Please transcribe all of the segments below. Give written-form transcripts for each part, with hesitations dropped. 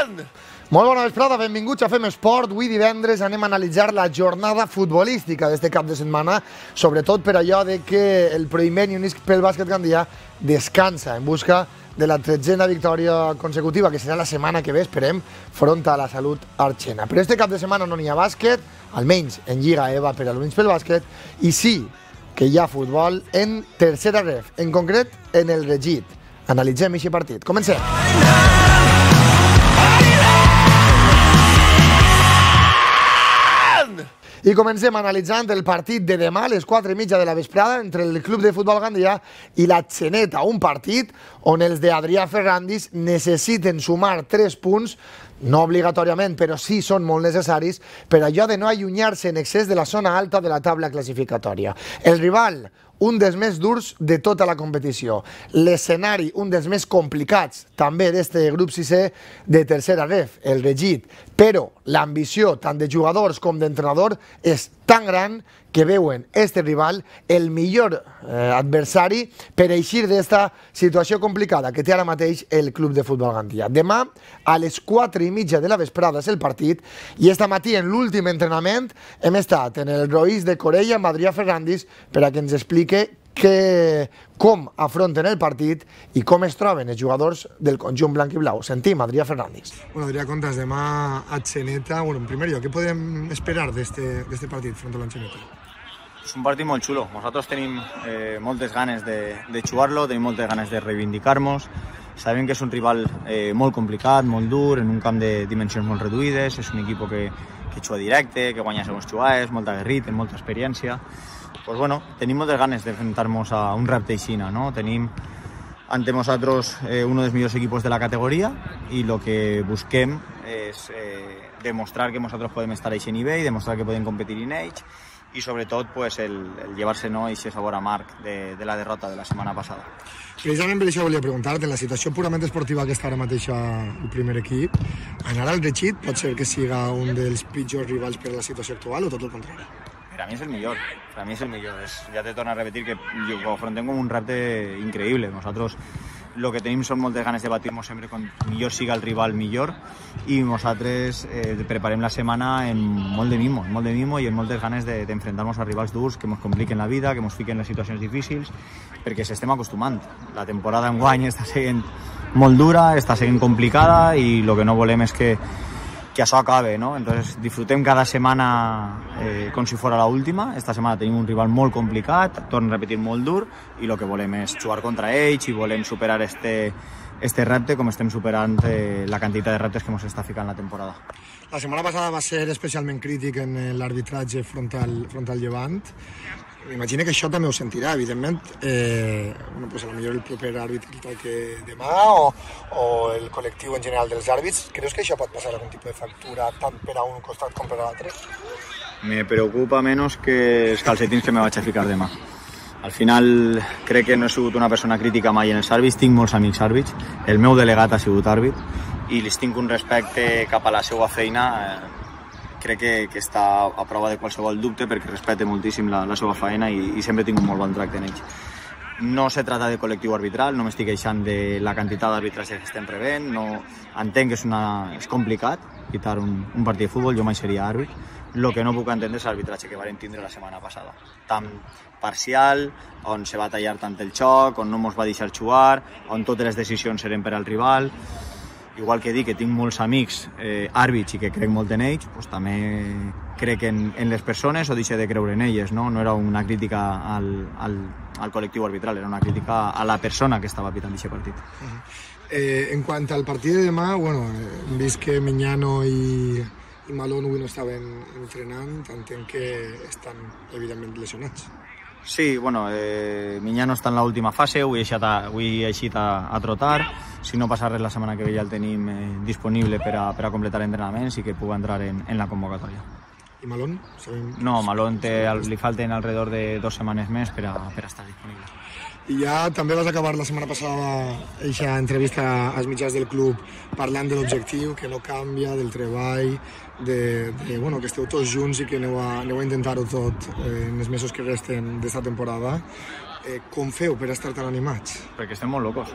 Molt bona vesprada, benvinguts a Fem Esport. Avui divendres anem a analitzar la jornada futbolística d'este cap de setmana, sobretot per allò de que el Proiment i Units pel Bàsquet Gandia descansa en busca de la 13a victòria consecutiva, que serà la setmana que ve, esperem, front a la Salut Arxena. Però este cap de setmana no n'hi ha bàsquet, almenys en Lliga EVA per a l'Units pel Bàsquet, i sí que hi ha futbol en tercera ref, en concret en el Regit. Analitzem aquest partit. Comencem. I comencem analitzant el partit de demà a les 4:30 de la vesprada entre el Club de Futbol Gandia i la Xeneta, un partit on els d'Adrià Ferrandis necessiten sumar 3 punts, no obligatòriament, però sí són molt necessaris, per allò de no allunyar-se en excés de la zona alta de la taula classificatòria. El rival, un dels més durs de tota la competició. L'escenari, un dels més complicats, també d'este grup 6è de tercera ref, el Regit. Però l'ambició, tant de jugadors com d'entrenador, és tan gran que veuen este rival el millor adversari per eixir d'esta situació complicada que té ara mateix el Club de Futbol Gandia. Demà, a les 4:30 de la vesprada és el partit, i esta matí, en l'últim entrenament, hem estat en el Roís de Corella amb Adrià Ferrandis per a que ens explique com afronten el partit i com es troben els jugadors del conjunt blanc i blau. Sentim Adrià Ferrandis. Bueno, Adrià, contes demà a Xeneta. Bueno, en primer lloc, què podem esperar d'este partit front a la Xeneta? És un partit molt xulo. Nosaltres tenim moltes ganes de jugar-lo, tenim moltes ganes de reivindicar-nos. Sabem que és un rival molt complicat, molt dur, en un camp de dimensions molt reduïdes. És un equip que juga directe, que guanya segons jugades, molt aguerrit, amb molta experiència. Pues bueno, tenim moltes ganes d'enfrontar-nos a un repte aixina, no? Tenim ante nosaltres un dels millors equipos de la categoria i el que busquem és demostrar que nosaltres podem estar a aquest nivell, demostrar que podem competir en ells i sobretot pues, el llevar-se no, aquest sabor amarg de la derrota de la setmana passada. Precisament per això volia preguntar-te, en la situació purament esportiva que està ara mateix el primer equip, anar al Regit pot ser que siga un dels pitjors rivals per a la situació actual o tot el contrari? Per a mi és el millor, per a mi és el millor. Ja te torno a repetir que ho afrontem com un repte increïble. Nosaltres el que tenim són moltes ganes de batir-nos sempre com millor siga el rival millor i nosaltres preparem la setmana amb molt de mimo i amb moltes ganes d'enfrontar-nos a rivals durs que ens compliquen la vida, que ens fiquen en les situacions difícils, perquè s'estem acostumant. La temporada enguany està sent molt dura, està sent complicada i el que no volem és que això acabe, ¿no? Entonces disfrutem cada setmana com si fora l'última. Esta setmana tenim un rival molt complicat, torno a repetir, molt dur, i el que volem és jugar contra ells i volem superar este repte com estem superant la quantitat de reptes que ens està ficant la temporada. La setmana passada va ser especialment crític en l'arbitratge front al Llevant. M'imagino que això també ho sentirà, evidentment. Bueno, pues a lo millor el proper àrbitre que demà o el col·lectiu en general dels àrbits. Creus que això pot passar algun tipus de factura tant per a un costat com per a l'altre? Me preocupa menys que els calcetins que me vaig a ficar demà. Al final crec que no he sigut una persona crítica mai en els àrbits, tinc molts amics àrbits, el meu delegat ha sigut àrbit i li tinc un respecte cap a la seva feina. Crec que està a prova de qualsevol dubte perquè respecte moltíssim la seva feina i sempre tinc un molt bon tracte en ells. No se trata de col·lectiu arbitral, no m'estic queixant de la quantitat d'arbitratge que estem rebent, no, entenc que és complicat quitar un partit de futbol, jo mai seria àrbit. El que no puc entendre és l'arbitratge que vam tindre la setmana passada, tan parcial, on se va tallar tant el xoc, on no ens va deixar jugar, on totes les decisions eren per al rival. Igual que dic que tinc molts amics àrbits i que crec molt en ells, doncs també crec en les persones o deixo de creure en elles. No era una crítica al col·lectiu arbitral, era una crítica a la persona que estava pitant aquest partit. En quant al partit de demà, bueno, hem vist que Miñano i Malón avui no estaven entrenant, entenc que estan evidentment lesionats. Sí, bueno, Miñano està en l'última fase, avui he eixit a trotar. Si no passa res, la setmana que ve ja el tenim disponible per a completar entrenaments i que pugui entrar en la convocatòria. I Malón? No, Malón li falten alrededor de 2 setmanes més per a estar disponible. I ja també vas acabar la setmana passada aquesta entrevista als mitjans del club parlant de l'objectiu, que no canvia, del treball, bueno, que esteu tots junts i que aneu a intentar-ho tot en els mesos que resten d'esta temporada. com feu per estar tan animats? Perquè estem molt locos,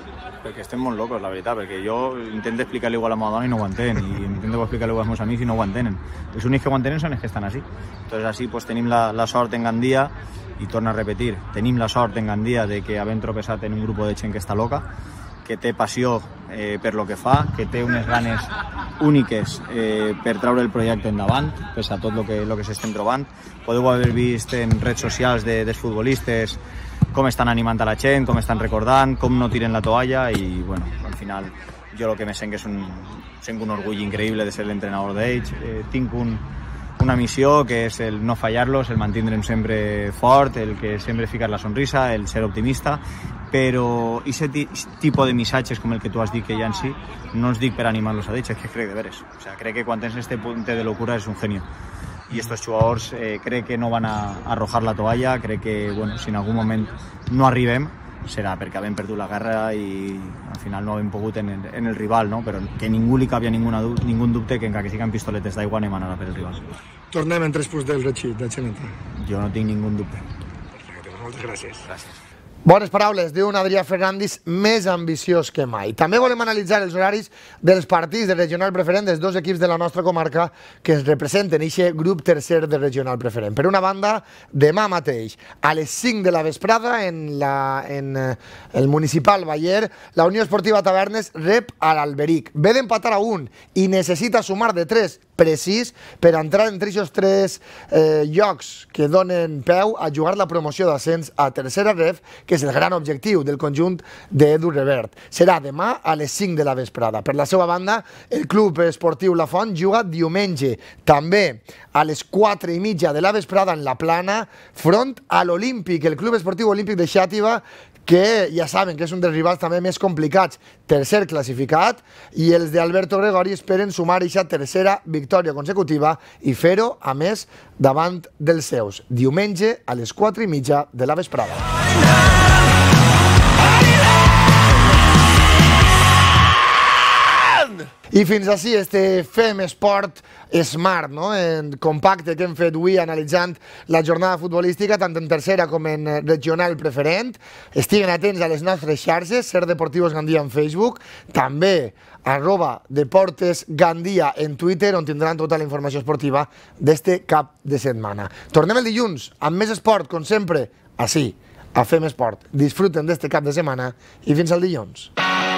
la veritat, perquè jo intento explicar-li igual a la meva dona i no ho entén, i intento explicar-li igual als meus amics i no ho entenen. Els únics que ho entenen són els que estan així. Entonces així pues, tenim la sort en Gandia, i torno a repetir, tenim la sort en Gandia de que havent tropezat en un grup de gent que està loca, que té passió per lo que fa, que té unes ganes úniques per treure el projecte endavant, pese a tot el que s'estem trobant. Podeu haver vist en redes socials dels futbolistes com estan animant a la gent, com estan recordant, com no tiren la toalla, i bueno, al final jo el que me sent que és un orgull increïble de ser l'entrenador d'ells. Tinc una missió que és el no fallar-los, el mantindre'm sempre fort, el que sempre ficar la sonrisa, el ser optimista, però aquest tipus de missatges com el que tu has dit que hi ha en si, no els dic per animar-los a ells, és que crec de veres. O sea, crec que quan tens este punt de locura és un genio. I estos jugadors crec que no van a arrojar la toalla, crec que bueno, si en algun moment no arribem, serà perquè havem perdut la guerra i al final no hem pogut en el rival, no? Però que ningú li cabia ningú dubte que encara que siguin pistoletes d'aigua anem a anar per el rival. Tornem en 3 punts del Rechit, de Xeneta. Jo no tinc ningú dubte. Perfecte, moltes gràcies. Gràcies. Bones paraules d'un Adrià Ferrandis més ambiciós que mai. També volem analitzar els horaris dels partits de regional preferent dels dos equips de la nostra comarca que ens representen en aquest grup tercer de regional preferent. Per una banda, demà mateix, a les 5 de la vesprada, en el municipal Bayer, la Unió Esportiva Tavernes rep a l'Alberic. Ve d'empatar a 1 i necessita sumar de 3 precís per entrar entre aquests 3 llocs que donen peu a jugar la promoció d'ascens a tercera ref, que és el gran objectiu del conjunt d'Edu Revert. Serà demà a les 5 de la vesprada. Per la seva banda, el Club Esportiu La Font juga diumenge, també a les 4:30 de la vesprada en la Plana, front a l'Olímpic, el Club Esportiu Olímpic de Xàtiva, que ja saben que és un dels rivals també més complicats, tercer classificat, i els d'Alberto Gregori esperen sumar aquesta tercera victòria consecutiva i fer-ho, a més, davant dels seus. Diumenge a les 4:30 de la vesprada. I fins així este Fem Esport Smart, no? En compacte que hem fet avui analitzant la jornada futbolística tant en tercera com en regional preferent. Estiguen atents a les nostres xarxes, Ser Deportivos Gandia en Facebook, també @Deportes Gandia en Twitter, on tindran tota la informació esportiva d'este cap de setmana. Tornem el dilluns amb més esport, com sempre, així, a Fem Esport. Disfruten d'este cap de setmana i fins al dilluns.